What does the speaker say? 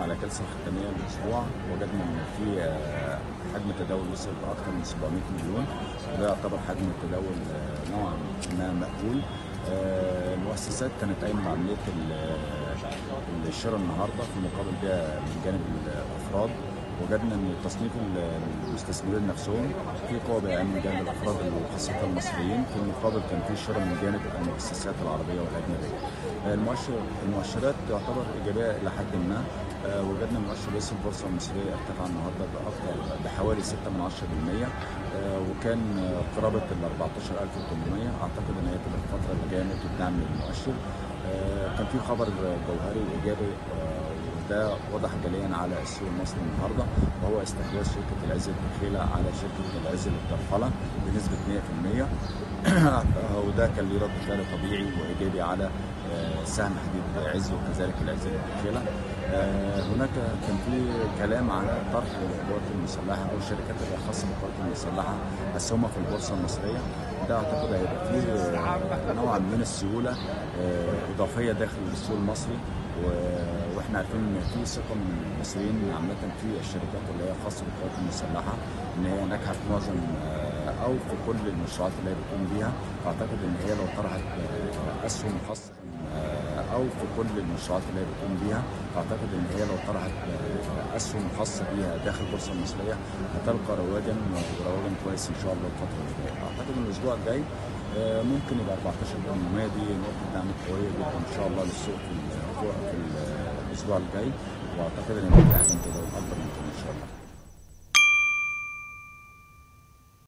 على جلسه ختاميه الاسبوع وجدنا ان في حجم التداول وصل لاكثر من 700 مليون، وده يعتبر حجم التداول نوعا ما مقبول. المؤسسات كانت قايمه بعمليه الشراء النهارده في مقابل بيع من جانب الافراد. وجدنا ان تصنيف المستثمرين نفسهم في قوه بيعين من جانب الافراد وخاصه المصريين، في المقابل كان في شراء من جانب المؤسسات العربيه والاجنبيه. المؤشرات تعتبر ايجابيه الى حد ما. وجدنا مؤشر رئيس البورصه المصريه ارتفع النهارده بحوالي 6% وكان قرابه ال 14800. اعتقد ان هي تبقى الفتره اللي جايه نقطه دعم للمؤشر. كان في خبر جوهري وايجابي ده وضح جليا على السوق المصري النهارده، وهو استحواذ شركه العز الدخيله على شركه العز للترفله بنسبه 100%. وده كان له رد فعل طبيعي وايجابي على سهم حديد عز وكذلك العز للدخيله. هناك كان في كلام على طرح القوات المسلحه او الشركات الخاصه بالقوات المسلحه اسهمها في البورصه المصريه. ده اعتقد هيبقى فيه نوعا من السيوله اضافيه داخل السوق المصري، واحنا عارفين ان في ثقه من المصريين عامه في الشركات اللي هي خاصه بالقوات المسلحه ان هي ناجحه في معظم او في كل المشروعات اللي هي بتقوم بيها. اعتقد ان هي لو طرحت اسهم خاصه او في كل المشروعات اللي هي بتقوم بيها، اعتقد ان هي لو طرحت اسهم خاصه بيها داخل البورصه المصريه هتلقى رواجا كويس ان شاء الله الفتره اللي جايه. اعتقد ان الاسبوع الجاي ممكن يبقى 14% دي نقطه دعم قويه جدا ان شاء الله للسوق في الاسبوع الجاي، واعتقد ان في احسن تداول اكبر من كده ان شاء الله.